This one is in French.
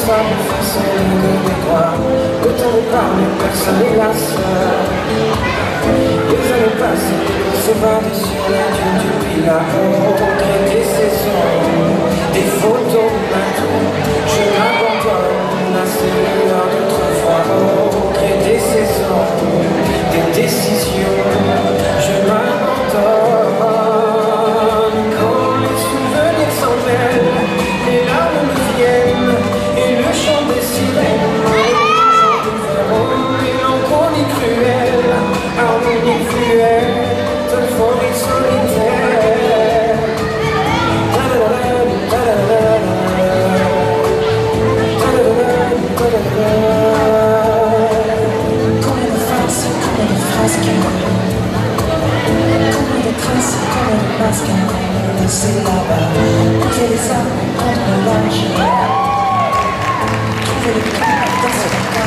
sable façonné que des doigts. Autant de parler, personne n'est la seule. Les années passent, on s'évade sur la dune du Pilato. Des saisons, des photos maintenant. Je m'abandonne à ces lueurs d'autrefois. Crée des saisons, des décisions. Je m'abandonne quand les souvenirs s'en mêlent. Les larmes me viennent et le chant des sirènes. Mélancolie cruelle, harmonie fluette, folie solitaire. Combien de phrases, combien de phrases qu'elle combien de traces, combien de masques qu'elle laissé là-bas. Poser les armes contre le large. Trouver les clés dans cette